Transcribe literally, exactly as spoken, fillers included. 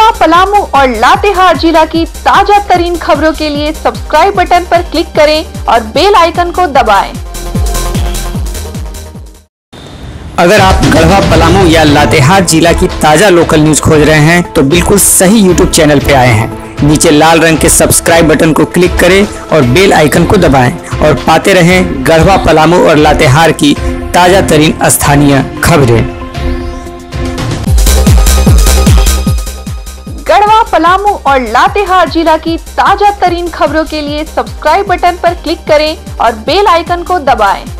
गढ़वा, पलामू और लातेहार जिला की ताजा तरीन खबरों के लिए सब्सक्राइब बटन पर क्लिक करें और बेल आइकन को दबाएं। अगर आप गढ़वा, पलामू या लातेहार जिला की ताजा लोकल न्यूज खोज रहे हैं तो बिल्कुल सही यूट्यूब चैनल पे आए हैं। नीचे लाल रंग के सब्सक्राइब बटन को क्लिक करें और बेल आइकन को दबाएं और पाते रहें गढ़वा, पलामू और लातेहार की ताजा तरीन स्थानीय खबरें। गढ़वा, पलामू और लातेहार जिला की ताजा तरीन खबरों के लिए सब्सक्राइब बटन पर क्लिक करें और बेल आइकन को दबाएं।